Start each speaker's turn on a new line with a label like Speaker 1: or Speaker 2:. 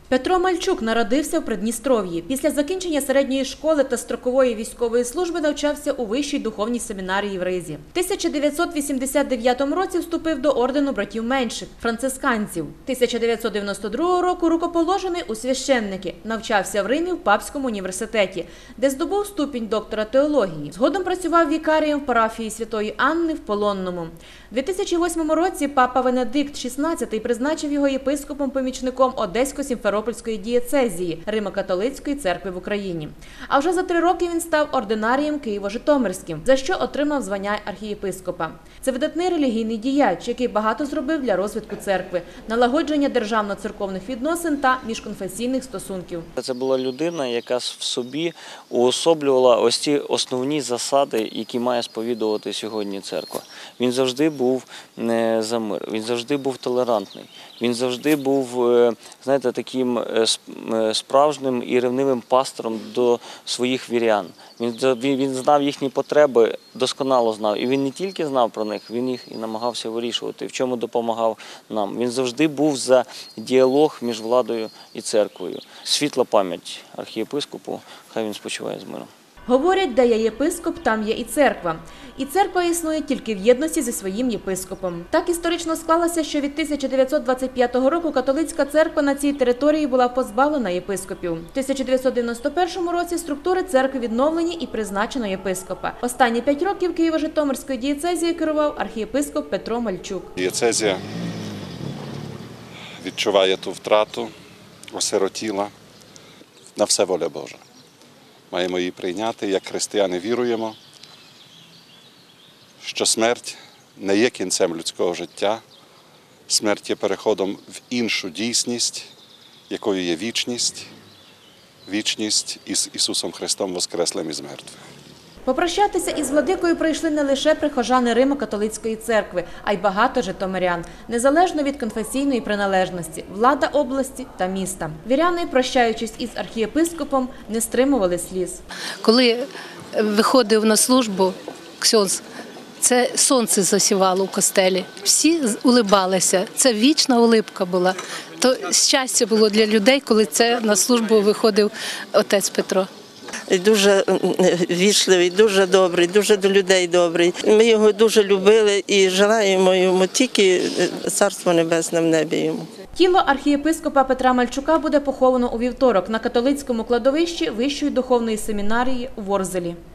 Speaker 1: Петро Мальчук народився в Придністров'ї. Після закінчення середньої школи та строкової військової служби навчався у Вищій духовній семінарії в Ризі. В 1989 році вступив до ордену братів менших – францисканців. 1992 року рукоположений у священники. Навчався в Римі в Папському університеті, де здобув ступінь доктора теології. Згодом працював вікарієм в парафії Святої Анни в Полонному. У 2008 році папа Венедикт XVI призначив його єпископом-помічником Одесько-Сімферопольської дієцезії Римо-католицької церкви в Україні. А вже за 3 роки він став ординарієм Києво-Житомирським, за що отримав звання архієпископа. Це видатний релігійний діяч, який багато зробив для розвитку церкви, налагодження державно-церковних відносин та міжконфесійних стосунків.
Speaker 2: Це була людина, яка в собі уособлювала ось ці основні засади, які має сповідувати сьогодні церква. Він завжди був за мир, він завжди був толерантний, він завжди був, знаєте, таким справжнім і ревнивим пастором до своїх вірян. Він знав їхні потреби, досконало знав. І він не тільки знав про них, він їх і намагався вирішувати, в чому допомагав нам. Він завжди був за діалог між владою і церквою. Світла пам'ять архієпископу, хай він спочиває з миром.
Speaker 1: Говорять, де є єпископ, там є і церква. І церква існує тільки в єдності зі своїм єпископом. Так історично склалося, що від 1925 року католицька церква на цій території була позбавлена єпископів. У 1991 році структури церкви відновлені і призначено єпископа. Останні 5 років Києво-Житомирською дієцезією керував архієпископ Петро Мальчук.
Speaker 3: Дієцезія відчуває ту втрату, осиротіла. На все воля Божа. Маємо її прийняти, як християни віруємо, що смерть не є кінцем людського життя, смерть є переходом в іншу дійсність, якою є вічність, вічність із Ісусом Христом воскреслим із мертвих.
Speaker 1: Попрощатися із владикою прийшли не лише прихожани Римо-католицької церкви, а й багато житомирян, незалежно від конфесійної приналежності, влада області та міста. Віряни, прощаючись із архієпископом, не стримували сліз.
Speaker 4: Коли виходив на службу ксьондз, це сонце засівало в костелі. Всі улибалися. Це вічна улибка була. То щастя було для людей, коли це на службу виходив отець Петро.
Speaker 5: Дуже вічливий, дуже добрий, дуже до людей добрий. Ми його дуже любили і желаємо йому тільки царство небесне в небі йому.
Speaker 1: Тіло архієпископа Петра Мальчука буде поховано у вівторок на католицькому кладовищі Вищої духовної семінарії у Ворзелі.